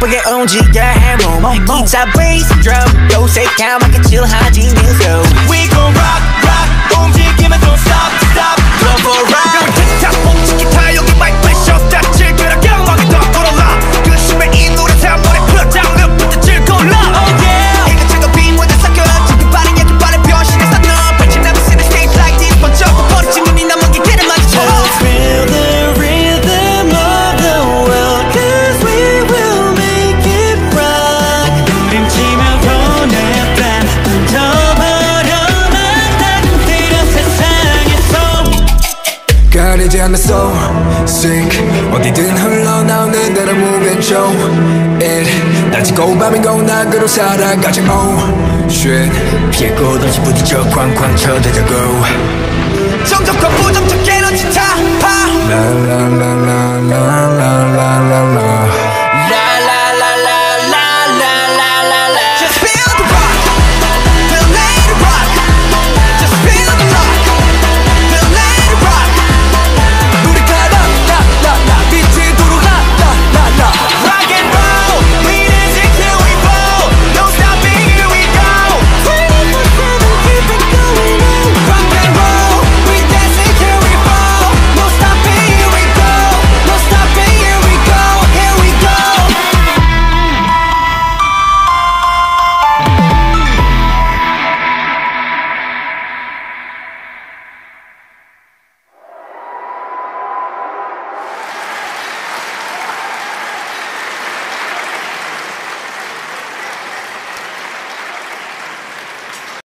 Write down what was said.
예쁘게 움직여 해몸 기타 베이스 드럼 요색하게 칠하지 뮤소 We gon' rock rock 움직이면 don't stop stop Go for a ride 틱탁 멈춘 기타 여기 마이크에 쉬었다 즐겨라 경악이 더 돌아라 그 심해 이 노래 다 머리 put down look put the 즐거워 Oh yeah 이것저것 빈무대 섞여 지금 빠른 얘기 빠른 변신해서 너 But you never seen a stage like this 번쩍 버리지 눈이 남은 게 길을 맞춰 Feel the rhythm of the world Cause we will make it rock 우린 치며 보냈다 던져버려만 따뜻해려 세상에서 가리지 않는 soul sink 어디든 흘러나오는 대로 move and show it 낮이고 밤이고 낙으로 살아가지 oh shit 피해 꼬든지 부딪혀 쾅쾅 쳐대자고